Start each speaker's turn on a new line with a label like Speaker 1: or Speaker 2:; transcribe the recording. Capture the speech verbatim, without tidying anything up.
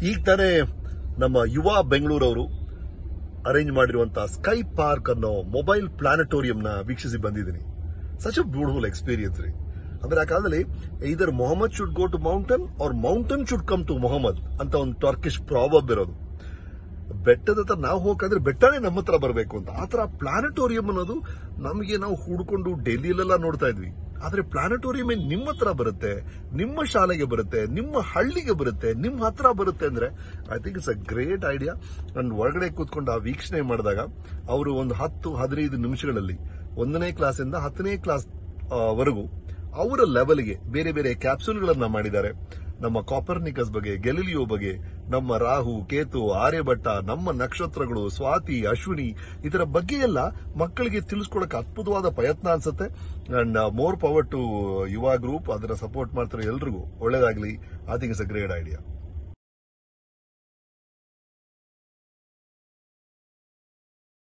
Speaker 1: ಈಗ ತಾನೇ ನಮ್ಮ ಯುವ ಬೆಂಗಳೂರವರು ಅರೇಂಜ್ ಮಾಡಿರುವಂತಹ ಸ್ಕೈ ಪಾರ್ಕ್ ಅನ್ನೋ ಮೊಬೈಲ್ ಪ್ಲಾನೆಟೋರಿಯಂನ ವೀಕ್ಷಿಸಿ ಬಂದಿದ್ದೀನಿ. ಸಚ್ ಅ ಬ್ಯೂಟಿಫುಲ್ ಎಕ್ಸ್ಪೀರಿಯನ್ಸ್ ರೀ. ಅಂದ್ರೆ ಆ ಕಾಲದಲ್ಲಿ ಇದರ್ Mohammed should go to mountain or mountain should come to Mohammed ಅಂತ ಒಂದು ಟರ್ಕಿಶ್ ಪ್ರಾಬಬ್ ಇರೋದು. ಬೆಟ್ಟದ ಹತ್ರ ನಾವು ಹೋಗಂದ್ರೆ ಬೆಟ್ಟನೇ ನಮ್ಮ ಹತ್ರ ಬರಬೇಕು ಅಂತ. ಆ ತರ ಪ್ಲಾನೆಟೋರಿಯಂ ಅನ್ನೋದು ನಮಗೆ ನಾವು ಹುಡ್ಕೊಂಡು ಡೆಲ್ಲಿಯಲ್ಲೆಲ್ಲ ನೋಡ್ತಾ ಇದ್ವಿ. ಆದ್ರೆ ಪ್ಲಾನೆಟೋರಿಯಂ ನಿಮ್ಮ ಹತ್ರ ಬರುತ್ತೆ, ನಿಮ್ಮ ಶಾಲೆಗೆ ಬರುತ್ತೆ, ನಿಮ್ಮ ಹಳ್ಳಿಗೆ ಬರುತ್ತೆ, ನಿಮ್ಮ ಹತ್ರ ಬರುತ್ತೆ ಅಂದ್ರೆ I think it's a great idea. And ಹೊರಗಡೆ ಕೂತ್ಕೊಂಡು ಆ ವೀಕ್ಷಣೆ ಮಾಡಿದಾಗ ಅವರು ಒಂದು ಹತ್ತು ಹದಿನೈದು ನಿಮಿಷಗಳಲ್ಲಿ ಒಂದನೇ ಕ್ಲಾಸಿಂದ ಹತ್ತನೇ ಕ್ಲಾಸ್ ವರೆಗೂ ಅವರ ಲೆವೆಲ್ಗೆ ಬೇರೆ ಬೇರೆ ಕ್ಯಾಪ್ಸೂಲ್ಗಳನ್ನ ಮಾಡಿದ್ದಾರೆ. ನಮ್ಮ ಕಾಪರ್ನಿಕಸ್ ಬಗ್ಗೆ, ಗೆಲಿಲಿಯೋ ಬಗ್ಗೆ, ನಮ್ಮ ರಾಹು, ಕೇತು, ಆರ್ಯಭಟ್ಟ, ನಮ್ಮ ನಕ್ಷತ್ರಗಳು, ಸ್ವಾತಿ, ಅಶ್ವಿನಿ ಇದರ ಬಗ್ಗೆ ಎಲ್ಲ ಮಕ್ಕಳಿಗೆ ತಿಳಿಸ್ಕೊಡಕ್ಕೆ ಅದ್ಭುತವಾದ ಪ್ರಯತ್ನ ಅನ್ಸುತ್ತೆ. And more power to Yuva group. ಅದನ್ನ ಸಪೋರ್ಟ್ ಮಾಡ್ತಾರೆ ಎಲ್ರಿಗೂ ಒಳ್ಳೇದಾಗ್ಲಿ. I think it's a great idea.